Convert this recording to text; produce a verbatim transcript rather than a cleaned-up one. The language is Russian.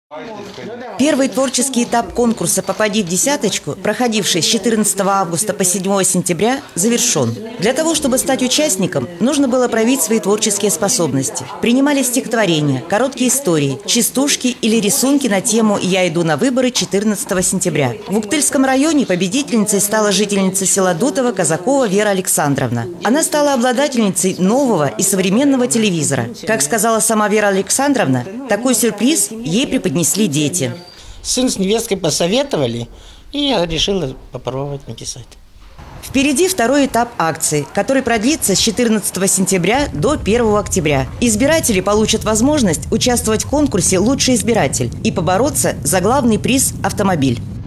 Первый творческий этап конкурса «Попади в десяточку», проходивший с четырнадцатого августа по седьмое сентября, завершен. Для того, чтобы стать участником, нужно было проявить свои творческие способности. Принимали стихотворения, короткие истории, частушки или рисунки на тему «Я иду на выборы» четырнадцатого сентября. В Уктыльском районе победительницей стала жительница села Дутово Казакова Вера Александровна. Она стала обладательницей нового и современного телевизора. Как сказала сама Вера Александровна, такой сюрприз ей преподнесли дети. Сын с невесткой посоветовали, и я решила попробовать написать. Впереди второй этап акции, который продлится с четырнадцатого сентября до первого октября. Избиратели получат возможность участвовать в конкурсе «Лучший избиратель» и побороться за главный приз – автомобиль.